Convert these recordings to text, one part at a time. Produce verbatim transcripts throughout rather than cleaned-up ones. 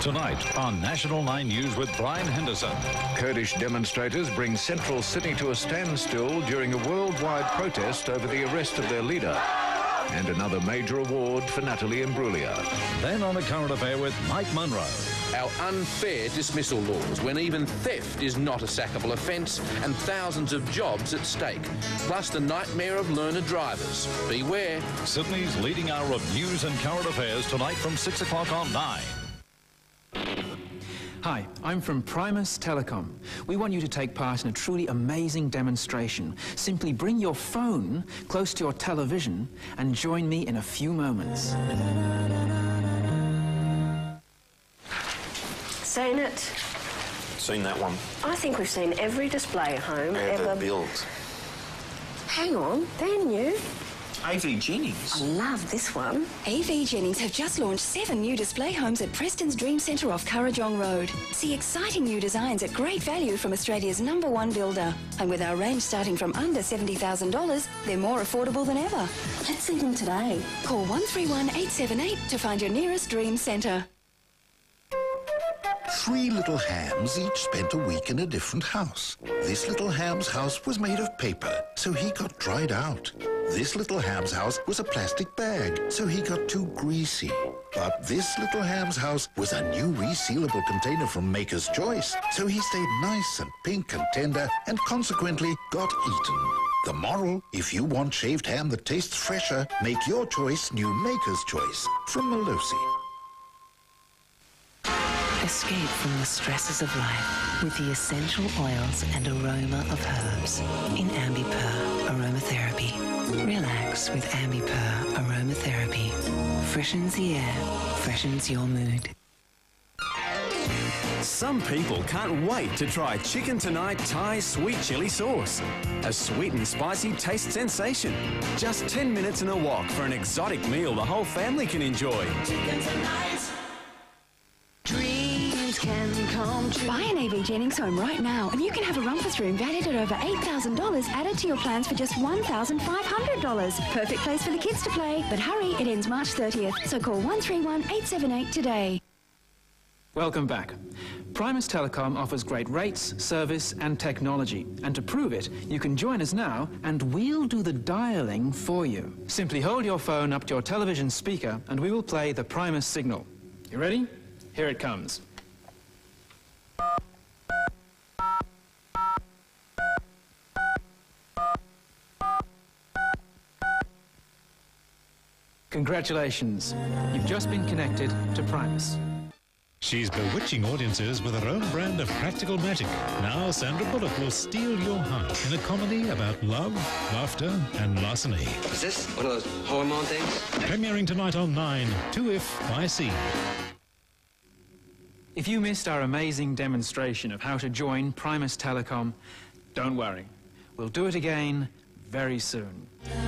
Tonight on National nine News with Brian Henderson. Kurdish demonstrators bring central Sydney to a standstill during a worldwide protest over the arrest of their leader. And another major award for Natalie Imbruglia. Then on a current affair with Mike Munro. Our unfair dismissal laws, when even theft is not a sackable offence and thousands of jobs at stake. Plus the nightmare of learner drivers. Beware. Sydney's leading hour of news and current affairs tonight from six o'clock on nine. Hi, I'm from Primus Telecom. We want you to take part in a truly amazing demonstration. Simply bring your phone close to your television and join me in a few moments. Seen it? Seen that one. I think we've seen every display home Ever ever built. Hang on, they're new. A V Jennings. I love this one. A V Jennings have just launched seven new display homes at Preston's Dream Centre off Currajong Road. See exciting new designs at great value from Australia's number one builder. And with our range starting from under seventy thousand dollars, they're more affordable than ever. Let's see them today. Call one three one, eight seven eight to find your nearest Dream Centre. Three little hams each spent a week in a different house. This little ham's house was made of paper, so he got dried out. This little ham's house was a plastic bag, so he got too greasy. But this little ham's house was a new resealable container from Maker's Choice, so he stayed nice and pink and tender and consequently got eaten. The moral, if you want shaved ham that tastes fresher, make your choice new Maker's Choice from Melosi. Escape from the stresses of life with the essential oils and aroma of herbs in Ambipur Aromatherapy. Relax with Ambipur Aromatherapy. Freshens the air, freshens your mood. Some people can't wait to try Chicken Tonight Thai Sweet Chili Sauce. A sweet and spicy taste sensation. Just ten minutes in a wok for an exotic meal the whole family can enjoy. Chicken Tonight. Dreams can come true. Buy an A V Jennings home right now and you can have a rumpus room valued at over eight thousand dollars added to your plans for just one thousand five hundred dollars. Perfect place for the kids to play. But hurry, it ends March thirtieth. So call one three one, eight seven eight today. Welcome back. Primus Telecom offers great rates, service and technology. And to prove it, you can join us now and we'll do the dialing for you. Simply hold your phone up to your television speaker and we will play the Primus signal. You ready? Here it comes. Congratulations. You've just been connected to Primus. She's bewitching audiences with her own brand of practical magic. Now Sandra Bullock will steal your heart in a comedy about love, laughter and larceny. Is this one of those hormone things? Premiering tonight on nine, two if by C. If you missed our amazing demonstration of how to join Primus Telecom, don't worry. We'll do it again very soon.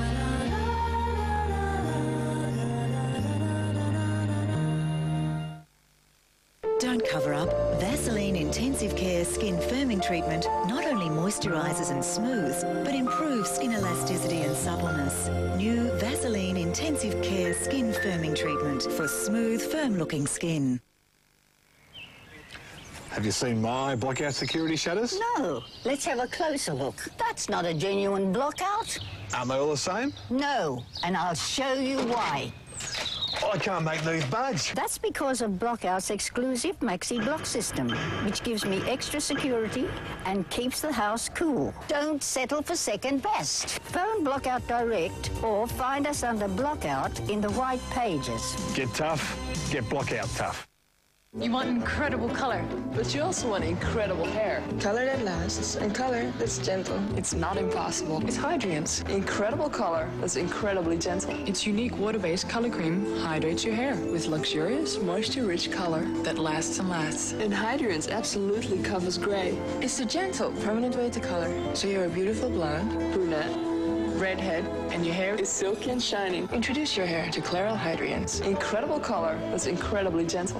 Don't cover up. Vaseline Intensive Care Skin Firming Treatment not only moisturises and smooths, but improves skin elasticity and suppleness. New Vaseline Intensive Care Skin Firming Treatment for smooth, firm-looking skin. Have you seen my blockout security shutters? No. Let's have a closer look. That's not a genuine blockout. Aren't they all the same? No, and I'll show you why. I can't make these budge. That's because of Blockout's exclusive Maxi Block system, which gives me extra security and keeps the house cool. Don't settle for second best. Phone Blockout direct or find us under Blockout in the white pages. Get tough, get Blockout tough. You want incredible colour, but you also want incredible hair. Colour that lasts and colour that's gentle. It's not impossible. It's Hydrian's. Incredible colour that's incredibly gentle. Its unique water-based colour cream hydrates your hair with luxurious, moisture-rich colour that lasts and lasts. And Hydrian's absolutely covers grey. It's the gentle, permanent way to colour. So you're a beautiful blonde, brunette, redhead, and your hair is silky and shining. Introduce your hair to Clairol Hydrian's. Incredible colour that's incredibly gentle.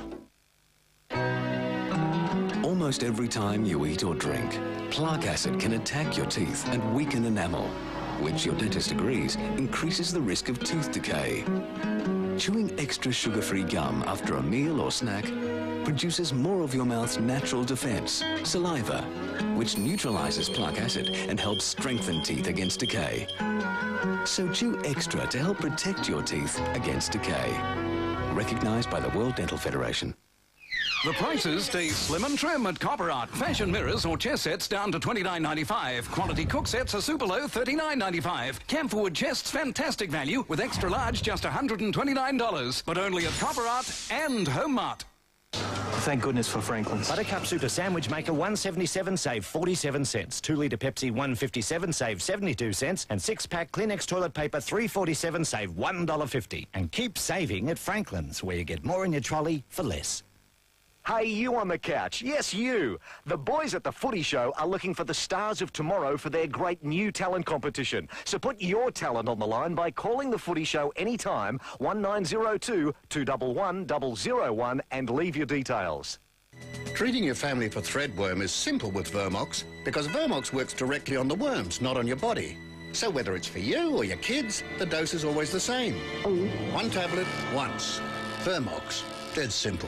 Almost every time you eat or drink, plaque acid can attack your teeth and weaken enamel, which your dentist agrees increases the risk of tooth decay. Chewing extra sugar-free gum after a meal or snack produces more of your mouth's natural defense, saliva, which neutralizes plaque acid and helps strengthen teeth against decay. So chew extra to help protect your teeth against decay. Recognized by the World Dental Federation. The prices stay slim and trim at Copper Art. Fashion mirrors or chest sets down to twenty-nine ninety-five. Quality cook sets are super low, thirty-nine ninety-five. Camphor wood chests, fantastic value, with extra large just one hundred twenty-nine dollars. But only at Copper Art and Home Mart. Thank goodness for Franklin's. Buttercup Super Sandwich Maker one seventy-seven save forty-seven cents. two litre Pepsi one fifty-seven save seventy-two cents. And six pack Kleenex toilet paper three forty-seven save one dollar fifty. And keep saving at Franklin's, where you get more in your trolley for less. Hey, you on the couch. Yes, you. The boys at the Footy Show are looking for the stars of tomorrow for their great new talent competition. So put your talent on the line by calling the Footy Show anytime, one nine zero two, two one one, zero zero one, and leave your details. Treating your family for threadworm is simple with Vermox because Vermox works directly on the worms, not on your body. So whether it's for you or your kids, the dose is always the same. One tablet, once. Vermox. Dead simple.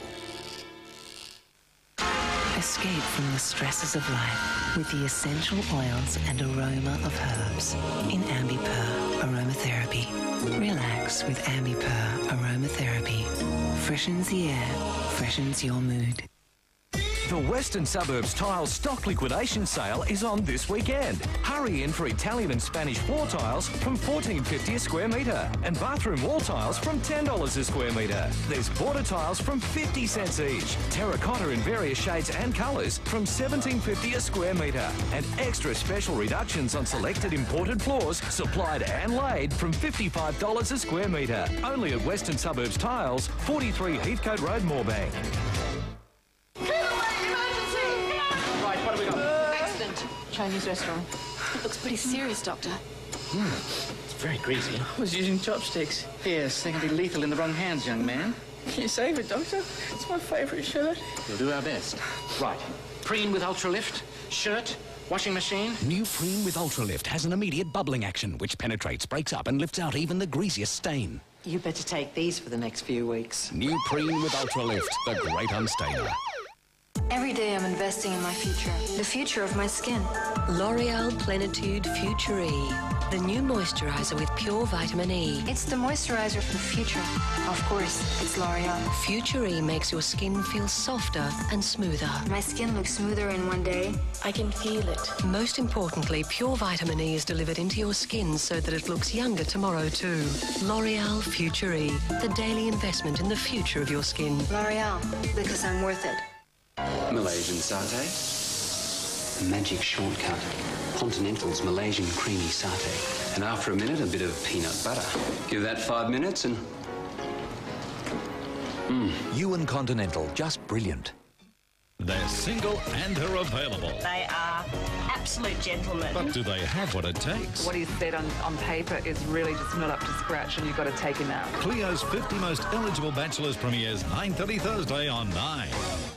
Escape from the stresses of life with the essential oils and aroma of herbs in Ambipur Aromatherapy. Relax with Ambipur Aromatherapy. Freshens the air, freshens your mood. The Western Suburbs Tile stock liquidation sale is on this weekend. Hurry in for Italian and Spanish floor tiles from fourteen fifty a square metre and bathroom wall tiles from ten dollars a square metre. There's border tiles from fifty cents each. Terracotta in various shades and colours from seventeen fifty a square metre. And extra special reductions on selected imported floors, supplied and laid from fifty-five dollars a square metre. Only at Western Suburbs Tiles, forty-three Heathcote Road, Moorebank. Right, what have we got? Accident. Chinese restaurant. It looks pretty serious, Doctor. Hmm. It's very greasy. I was using chopsticks. Yes, they can be lethal in the wrong hands, young man. Can you save it, Doctor? It's my favourite shirt. We'll do our best. Right. Preen with Ultralift, shirt, washing machine. New Preen with Ultralift has an immediate bubbling action which penetrates, breaks up and lifts out even the greasiest stain. You better take these for the next few weeks. New Preen with Ultralift, the great unstainer. Every day I'm investing in my future, the future of my skin. L'Oreal Plenitude Future E, the new moisturiser with pure vitamin E. It's the moisturiser for the future. Of course, it's L'Oreal. Future E makes your skin feel softer and smoother. My skin looks smoother in one day. I can feel it. Most importantly, pure vitamin E is delivered into your skin so that it looks younger tomorrow too. L'Oreal Future E, the daily investment in the future of your skin. L'Oreal, because I'm worth it. Malaysian satay. A magic shortcut. Continental's Malaysian creamy satay. And after a minute, a bit of peanut butter. Give that five minutes and... Mm. You and Continental, just brilliant. They're single and are available. They are absolute gentlemen. But do they have what it takes? What he said on, on paper is really just not up to scratch and you've got to take him out. Clio's fifty Most Eligible Bachelors premieres nine thirty Thursday on nine.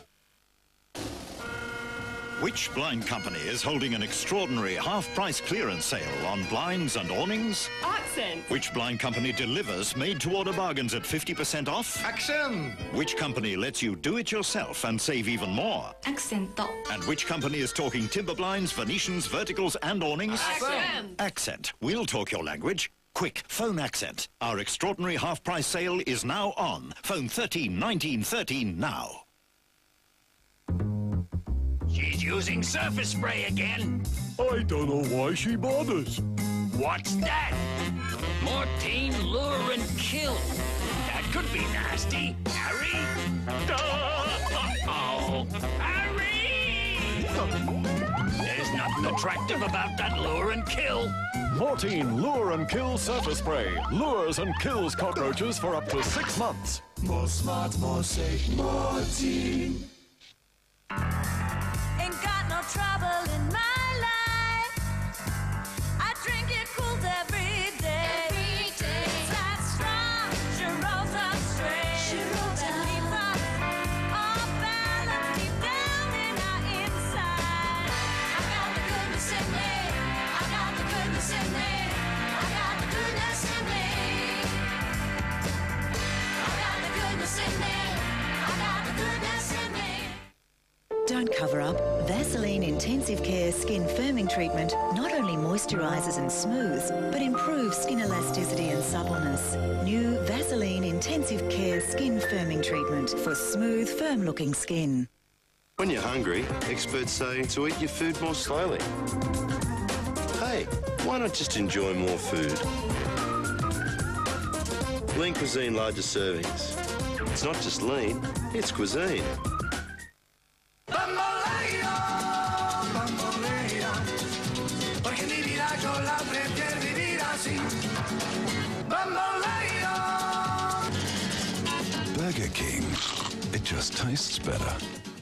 Which blind company is holding an extraordinary half-price clearance sale on blinds and awnings? Accent. Which blind company delivers made-to-order bargains at fifty percent off? Accent. Which company lets you do it yourself and save even more? Accent. And which company is talking timber blinds, Venetians, verticals and awnings? Accent. Accent. We'll talk your language. Quick, phone Accent. Our extraordinary half-price sale is now on. Phone thirteen nineteen thirteen now. She's using surface spray again. I don't know why she bothers. What's that? Mortine, lure, and kill. That could be nasty. Harry? Uh-oh. Harry! There's nothing attractive about that lure and kill. Mortine Lure and Kill Surface Spray lures and kills cockroaches for up to six months. More smart, more safe, Mortine. Ain't got no trouble in my life. I drink it cooled every day. Every day. It's that strong, she rolls up straight. She rolls up. And leaves us all balanced deep down in our inside. I got the goodness in me. I got the goodness in me. I got the goodness in me. I got the goodness in me. I got the goodness Don't cover up. Vaseline Intensive Care Skin Firming Treatment not only moisturises and smooths, but improves skin elasticity and suppleness. New Vaseline Intensive Care Skin Firming Treatment for smooth, firm-looking skin. When you're hungry, experts say to eat your food more slowly. Hey, why not just enjoy more food? Lean Cuisine larger servings. It's not just lean, it's cuisine. Burger King. It just tastes better.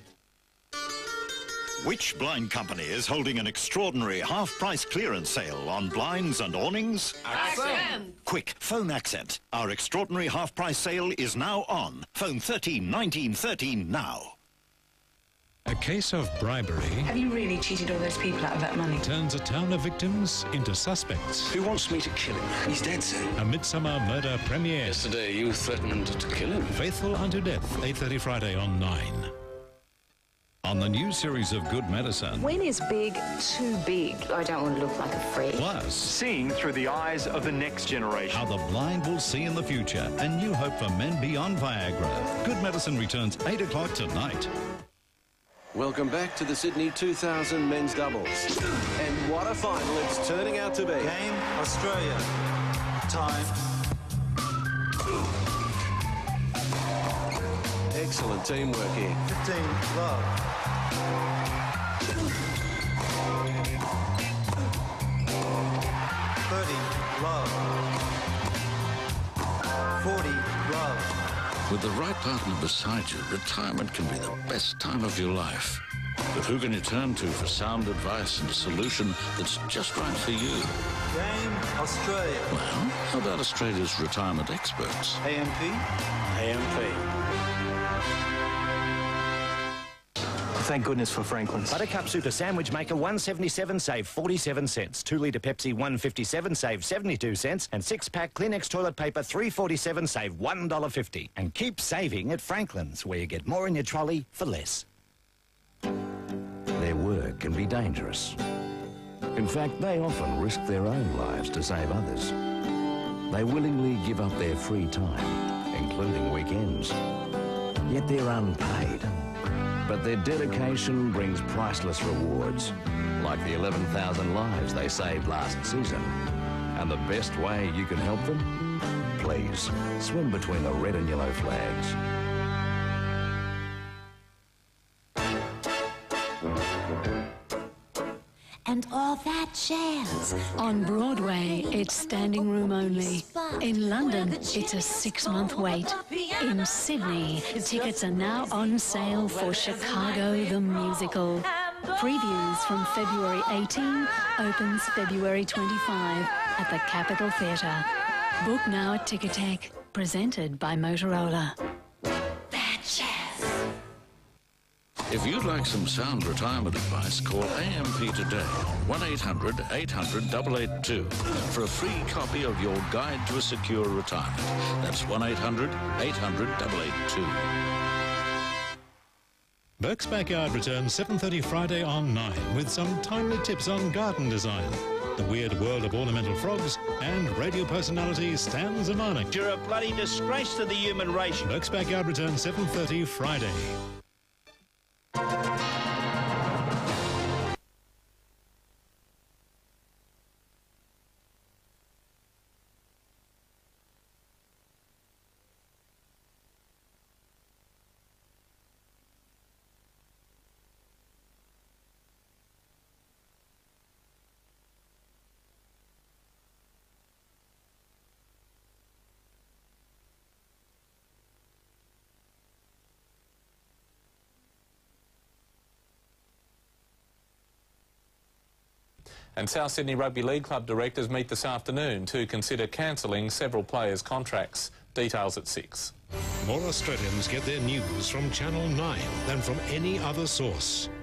Which blind company is holding an extraordinary half-price clearance sale on blinds and awnings? Accent! Quick, phone Accent. Our extraordinary half-price sale is now on. Phone thirteen nineteen thirteen now. A case of bribery Have you really cheated all those people out of that money? turns a town of victims into suspects. Who wants me to kill him? He's dead, sir. A Midsummer Murder premiere. Yesterday you threatened to kill him. Faithful Unto Death, eight thirty Friday on nine. On the new series of Good Medicine. When is big too big? I don't want to look like a freak. Plus, seeing through the eyes of the next generation. how the blind will see in the future. A new hope for men beyond Viagra. Good Medicine returns eight o'clock tonight. Welcome back to the Sydney two thousand men's doubles. And what a final it's turning out to be. Game, Australia. Time. Excellent teamwork here. fifteen, love. thirty, love. forty, love. With the right partner beside you, retirement can be the best time of your life. But who can you turn to for sound advice and a solution that's just right for you? Game, Australia. Well, how about Australia's retirement experts? A M P. A M P. Thank goodness for Franklin's. Buttercup Super Sandwich Maker one seventy-seven save forty-seven cents. two litre Pepsi one fifty-seven save seventy-two cents. And six pack Kleenex toilet paper three forty-seven save one dollar fifty. And keep saving at Franklin's, where you get more in your trolley for less. Their work can be dangerous. In fact, they often risk their own lives to save others. They willingly give up their free time, including weekends. Yet they're unpaid. But their dedication brings priceless rewards, like the eleven thousand lives they saved last season. And the best way you can help them? Please, swim between the red and yellow flags. And all that jazz. On Broadway, it's standing room only. In London, it's a six-month wait. In Sydney, tickets are now on sale for Chicago the Musical. Previews from February eighteenth, opens February twenty-fifth at the Capitol Theatre. Book now at Ticketek, presented by Motorola. If you'd like some sound retirement advice, call A M P today, one eight hundred eight hundred eight eight two, for a free copy of your Guide to a Secure Retirement. That's one eight hundred eight hundred eight eight two. Burke's Backyard returns seven thirty Friday on nine with some timely tips on garden design, the weird world of ornamental frogs, and radio personality Stan Zemanek. You're a bloody disgrace to the human race. Burke's Backyard returns seven thirty Friday. And South Sydney Rugby League Club directors meet this afternoon to consider cancelling several players' contracts. Details at six. More Australians get their news from Channel nine than from any other source.